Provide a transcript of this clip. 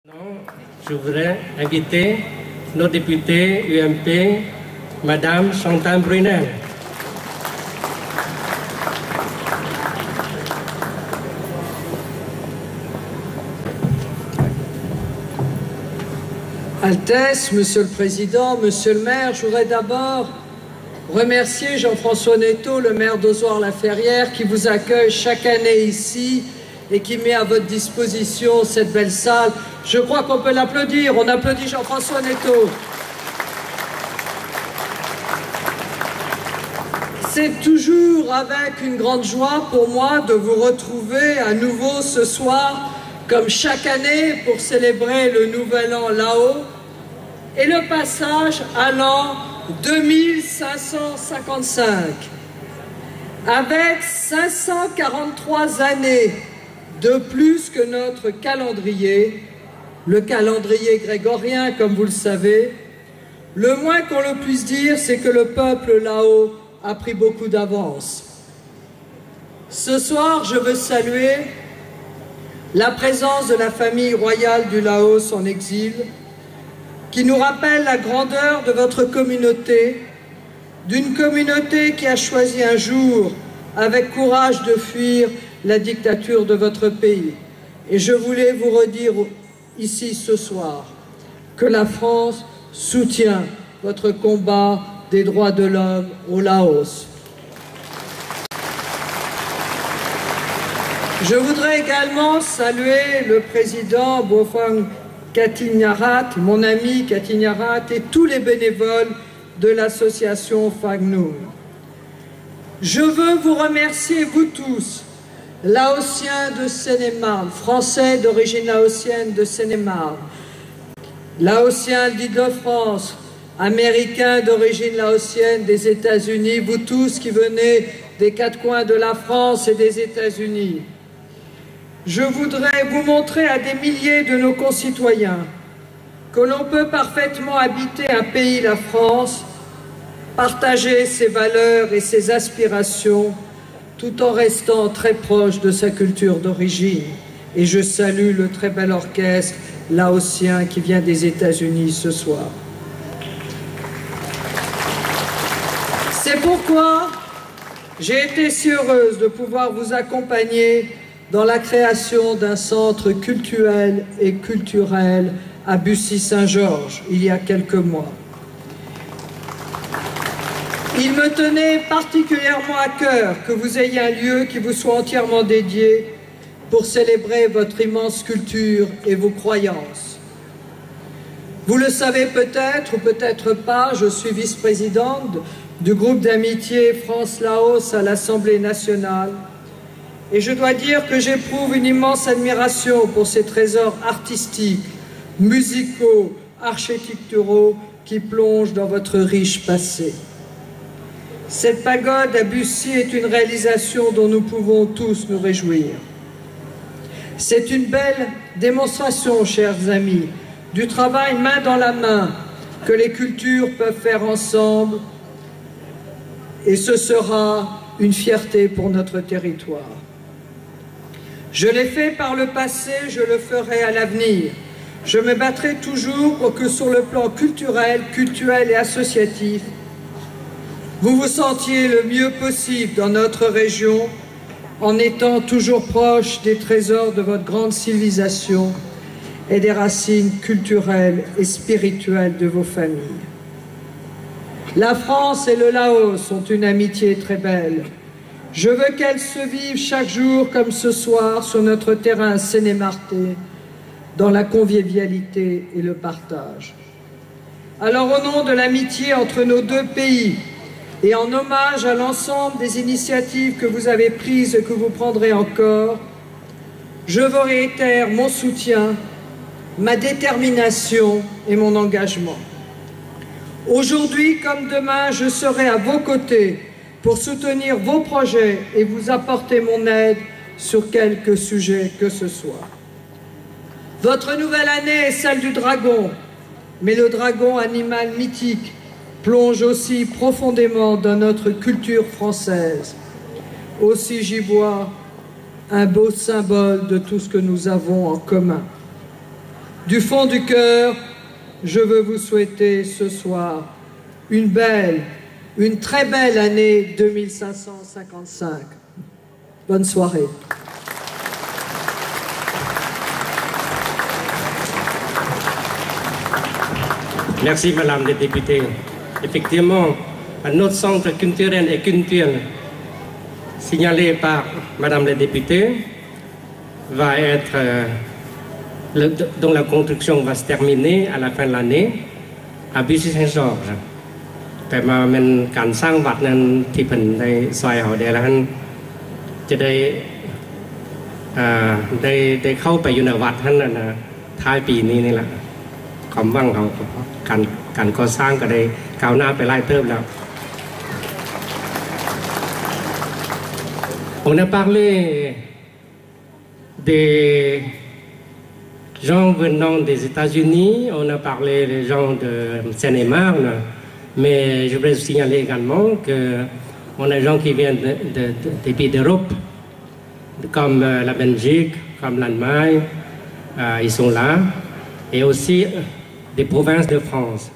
Non, je voudrais inviter nos députés UMP, Madame Chantal Brunel. Altesse, Monsieur le Président, Monsieur le maire, je voudrais d'abord remercier Jean-François Netto, le maire d'Ozoir-la-Ferrière, qui vous accueille chaque année ici et qui met à votre disposition cette belle salle. Je crois qu'on peut l'applaudir. On applaudit Jean-François Netto. C'est toujours avec une grande joie pour moi de vous retrouver à nouveau ce soir, comme chaque année, pour célébrer le Nouvel An Lao et le passage à l'an 2555. Avec 543 années de plus que notre calendrier, le calendrier grégorien, comme vous le savez, le moins qu'on le puisse dire, c'est que le peuple Lao a pris beaucoup d'avance. Ce soir, je veux saluer la présence de la famille royale du Laos en exil, qui nous rappelle la grandeur de votre communauté, d'une communauté qui a choisi un jour, avec courage, de fuir la dictature de votre pays. Et je voulais vous redire ici ce soir que la France soutient votre combat des droits de l'homme au Laos. Je voudrais également saluer le président Bophan Katignarat, mon ami Katignarat, et tous les bénévoles de l'association Phang Nung. Je veux vous remercier, vous tous, Laotiens de Seine-et-Marne, Français d'origine laotienne de Seine-et-Marne, Laotiens d'Île-de-France, Américains d'origine laotienne des États-Unis, vous tous qui venez des quatre coins de la France et des États-Unis. Je voudrais vous montrer à des milliers de nos concitoyens que l'on peut parfaitement habiter un pays, la France, partager ses valeurs et ses aspirations, tout en restant très proche de sa culture d'origine. Et je salue le très bel orchestre laotien qui vient des États-Unis ce soir. C'est pourquoi j'ai été si heureuse de pouvoir vous accompagner dans la création d'un centre culturel et culturel à Bussy-Saint-Georges, il y a quelques mois. Il me tenait particulièrement à cœur que vous ayez un lieu qui vous soit entièrement dédié pour célébrer votre immense culture et vos croyances. Vous le savez peut-être ou peut-être pas, je suis vice-présidente du groupe d'amitié France-Laos à l'Assemblée nationale. Et je dois dire que j'éprouve une immense admiration pour ces trésors artistiques, musicaux, architecturaux qui plongent dans votre riche passé. Cette pagode à Bussy est une réalisation dont nous pouvons tous nous réjouir. C'est une belle démonstration, chers amis, du travail main dans la main que les cultures peuvent faire ensemble, et ce sera une fierté pour notre territoire. Je l'ai fait par le passé, je le ferai à l'avenir. Je me battrai toujours pour que sur le plan culturel et associatif, vous vous sentiez le mieux possible dans notre région, en étant toujours proche des trésors de votre grande civilisation et des racines culturelles et spirituelles de vos familles. La France et le Laos sont une amitié très belle. Je veux qu'elle se vive chaque jour comme ce soir sur notre terrain sénémartais, dans la convivialité et le partage. Alors au nom de l'amitié entre nos deux pays et en hommage à l'ensemble des initiatives que vous avez prises et que vous prendrez encore, je vous réitère mon soutien, ma détermination et mon engagement. Aujourd'hui comme demain, je serai à vos côtés pour soutenir vos projets et vous apporter mon aide sur quelque sujet que ce soit. Votre nouvelle année est celle du dragon, mais le dragon, animal mythique, plonge aussi profondément dans notre culture française. Aussi j'y vois un beau symbole de tout ce que nous avons en commun. Du fond du cœur, je veux vous souhaiter ce soir une très belle année 2555. Bonne soirée. Merci, Madame la députée. Effectivement, notre centre culturel et culturel signalé par Madame la députée va être, dont la construction va se terminer à la fin de l'année à Bussy-Saint-Georges. แต่มาเป็นการสร้างวัดนั้นที่เพิ่นได้ซอยเขาได้แล้วจะได้เข้าไปอยู่ในวัดท่านนะท้ายปีนี้นี่แหละความหวังเขาการก่อสร้างก็ได้ก้าวหน้าไปไล่เติบแล้ว On a parlé des gens venant des États-Unis, on a parlé des gens de Seine-et-Marne, mais je voudrais signaler également qu'on a des gens qui viennent des pays d'Europe, comme la Belgique, comme l'Allemagne, ils sont là, et aussi des provinces de France.